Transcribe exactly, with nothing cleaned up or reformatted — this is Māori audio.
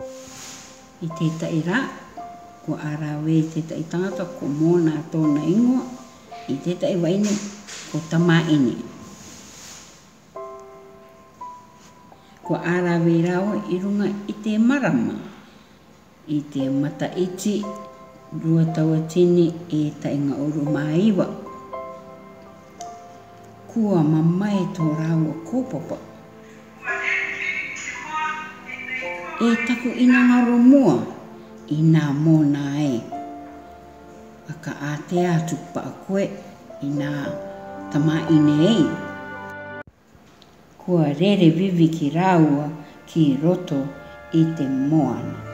I te taira, ko arawe i te tai tangata ko mōna tōna ingoa, i te tai waine ko tamaini. Ko arawe rao i runga i te marama, i te mata iti, rua taua tini e tainga oru maiwa. Kua mamai tō rāua kōpapa. E taku ina ngaro mua, i nā mōna e. Aka a te atu pa a koe, i nā tamaine ei. Kua rere vivi ki rāua ki roto i te moana.